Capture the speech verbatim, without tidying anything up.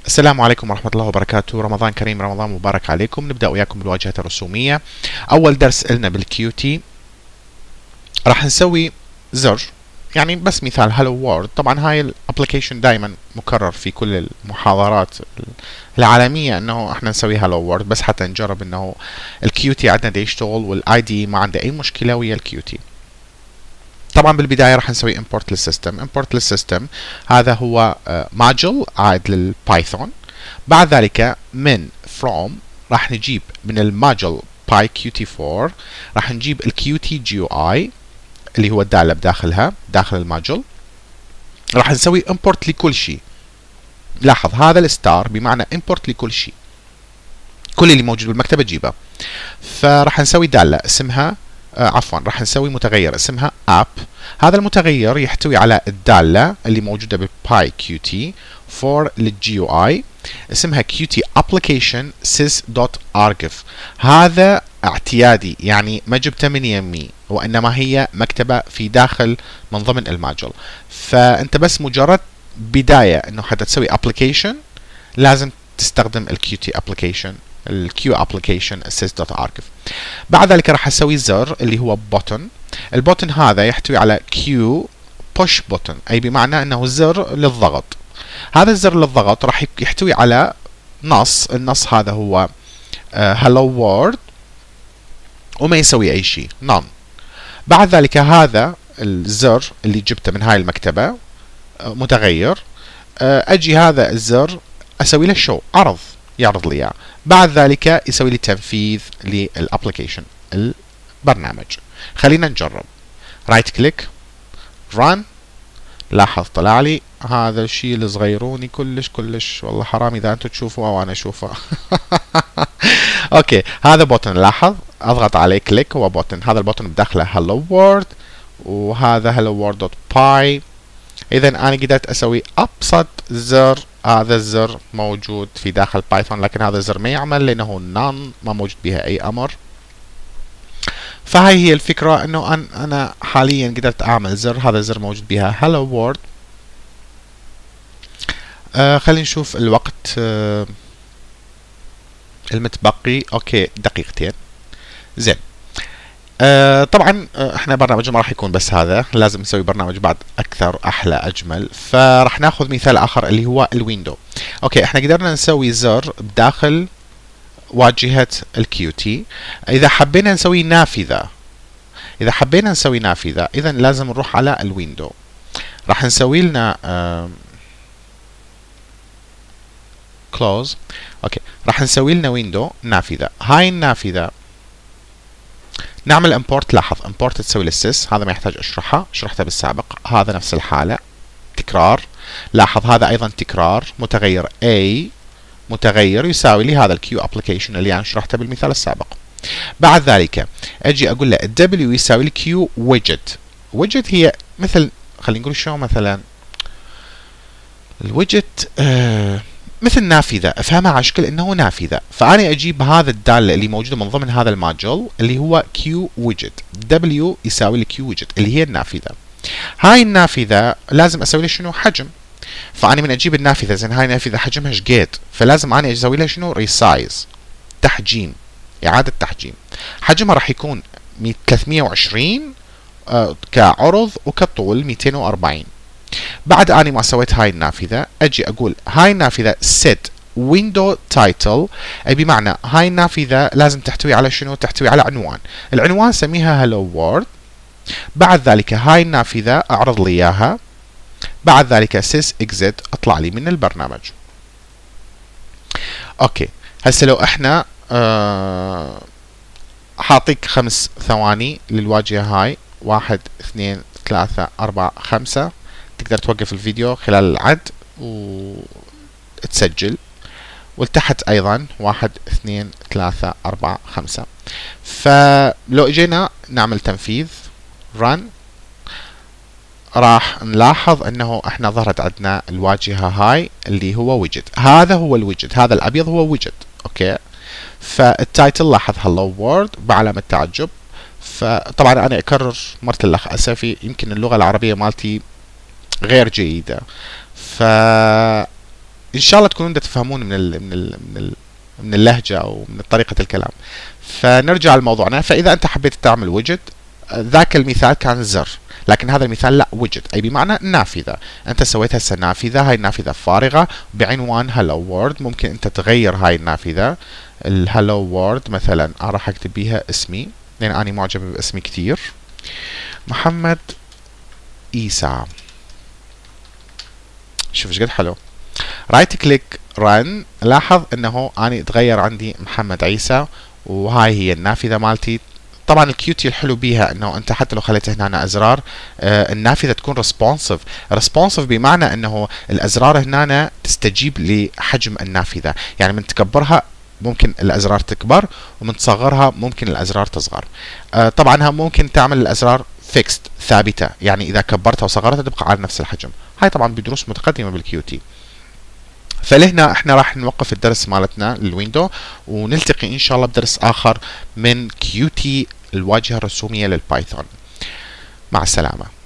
السلام عليكم ورحمة الله وبركاته. رمضان كريم، رمضان مبارك عليكم. نبدأ وياكم بالواجهة الرسومية. أول درس لنا بالكيوتي راح نسوي زر، يعني بس مثال هلو وورد. طبعا هاي الابلكيشن دائما مكرر في كل المحاضرات العالمية انه احنا نسوي هلو وورد، بس حتى نجرب انه الكيوتي عندنا دا يشتغل والاي دي ما عنده اي مشكلة ويا الكيوتي. طبعا بالبداية راح نسوي import للسيستم. import للسيستم هذا هو ماجل عائد للبايثون. بعد ذلك من from راح نجيب من الماجل باي كيو تي فور راح نجيب الكيوتي جي يو اي اللي هو الدالة بداخلها داخل الماجل. راح نسوي import لكل شيء. لاحظ هذا الستار بمعنى import لكل شيء، كل اللي موجود بالمكتبة تجيبه. فراح نسوي دالة اسمها آه عفوا راح نسوي متغير اسمها app. هذا المتغير يحتوي على الدالة اللي موجودة بالباي كيو تي فور للجي يو اي اسمها qt application sys.argv. هذا اعتيادي، يعني ما جبته من يمي، وانما هي مكتبة في داخل من ضمن الماجل. فانت بس مجرد بداية انه حتى تسوي application لازم تستخدم الqt application الq application sys.argv. بعد ذلك راح اسوي زر اللي هو button. البوتن هذا يحتوي على q push button، اي بمعنى انه زر للضغط. هذا الزر للضغط راح يحتوي على نص. النص هذا هو hello world وما يسوي اي شيء none. بعد ذلك هذا الزر اللي جبته من هاي المكتبة متغير، اجي هذا الزر اسوي له شو عرض، يعرض لي اياه. بعد ذلك يسوي لي تنفيذ للابلكيشن البرنامج. خلينا نجرب. رايت كليك run. لاحظ طلع لي هذا الشيء الصغيروني كلش كلش، والله حرام اذا انتم تشوفوه وانا اشوفه. اوكي هذا بوتن، لاحظ اضغط عليه كليك هو بوتن. هذا البوتن بداخله hello world وهذا hello world دوت باي. اذا انا قدرت اسوي ابسط زر. هذا الزر موجود في داخل بايثون، لكن هذا الزر ما يعمل لانه none ما موجود بها اي امر. فهي هي الفكرة، انه انا حاليا قدرت اعمل زر. هذا الزر موجود بها hello world. آه خلينا نشوف الوقت آه المتبقي. اوكي دقيقتين. زين. آه طبعا آه احنا برنامج ما راح يكون بس هذا، لازم نسوي برنامج بعد اكثر احلى اجمل. فراح ناخذ مثال اخر اللي هو الويندو. اوكي احنا قدرنا نسوي زر بداخل واجهة الكيوتي. اذا حبينا نسوي نافذة اذا حبينا نسوي نافذة اذا لازم نروح على الويندو. راح نسوي لنا آه close. اوكي راح نسوي لنا ويندو نافذة. هاي النافذة نعمل import. لاحظ import تسوي للسيس، هذا ما يحتاج اشرحها، شرحتها بالسابق. هذا نفس الحالة تكرار. لاحظ هذا ايضا تكرار. متغير A متغير يساوي لي هذا الكيو ابلكيشن اللي انا شرحته بالمثال السابق. بعد ذلك اجي اقول له W يساوي لي كيو ويدجت. ويدجت هي مثل، خلينا نقول شو مثلا الويدجت آه مثل نافذة، افهمها على شكل انه نافذة. فانا اجيب هذا الدالة اللي موجودة من ضمن هذا الماجل اللي هو كيو ويدجت. W يساوي لي كيو ويدجت اللي هي النافذة. هاي النافذة لازم اسوي لها شنو؟ حجم. فأنا من أجيب النافذة، زين هاي النافذة حجمها ايش قد؟ فلازم أنا أسوي لها شنو؟ ريسايز، تحجيم، إعادة تحجيم. حجمها راح يكون ثلاثمية وعشرين آه كعرض وكطول مئتين وأربعين. بعد أنا ما سويت هاي النافذة أجي أقول هاي النافذة set window title، أي بمعنى هاي النافذة لازم تحتوي على شنو؟ تحتوي على عنوان. العنوان سميها hello world. بعد ذلك هاي النافذة أعرض لي إياها. بعد ذلك sys exit اطلع لي من البرنامج. اوكي هسه لو احنا آه حاطيك خمس ثواني للواجهة هاي، واحد اثنين ثلاثة أربعة خمسة، تقدر توقف الفيديو خلال العد وتسجل. والتحت ايضا واحد اثنين ثلاثة أربعة خمسة. فلو اجينا نعمل تنفيذ run راح نلاحظ انه احنا ظهرت عندنا الواجهة هاي اللي هو ويدجت. هذا هو الويدجت، هذا الابيض هو ويدجت. اوكي فالتايتل لاحظ hello world بعلامة تعجب. فطبعا انا اكرر مرة الاخ اسفي، يمكن اللغة العربية مالتي غير جيدة. ف ان شاء الله تكونون تفهمون من ال من ال من ال من اللهجة او من طريقة الكلام. فنرجع لموضوعنا. فاذا انت حبيت تعمل ويدجت، ذاك المثال كان زر، لكن هذا المثال لا، ويدجت اي بمعنى نافذة. انت سويت هسه نافذة، هاي النافذة فارغة بعنوان هلو وورد. ممكن انت تغير هاي النافذة الهلو وورد، مثلا انا راح اكتب بيها اسمي لان انا معجب باسمي كثير، محمد عيسى. شوف ايش قد حلو. رايت كليك رن، لاحظ انه اني تغير عندي محمد عيسى، وهاي هي النافذة مالتي. طبعا الكيوتي الحلو بيها انه انت حتى لو خليت هنا ازرار، آه النافذه تكون ريسبونسيف. ريسبونسيف بمعنى انه الازرار هنا تستجيب لحجم النافذه، يعني من تكبرها ممكن الازرار تكبر، ومن تصغرها ممكن الازرار تصغر. آه طبعا ممكن تعمل الازرار فيكست ثابته، يعني اذا كبرتها وصغرتها تبقى على نفس الحجم. هاي طبعا بدروس متقدمه بالكيوتي. فلهنا احنا راح نوقف الدرس مالتنا للويندو، ونلتقي ان شاء الله بدرس اخر من كيوتي الواجهة الرسومية للبايثون. مع السلامة.